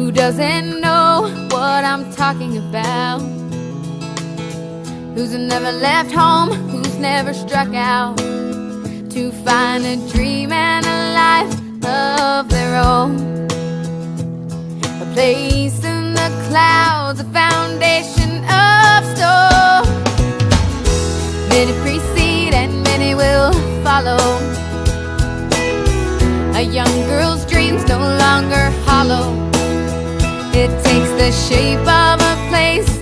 Who doesn't know what I'm talking about? Who's never left home, who's never struck out to find a dream and a life of their own? A place in the clouds, a foundation of stone. Many precede and many will follow. A young girl's dreams no longer hollow. It takes the shape of a place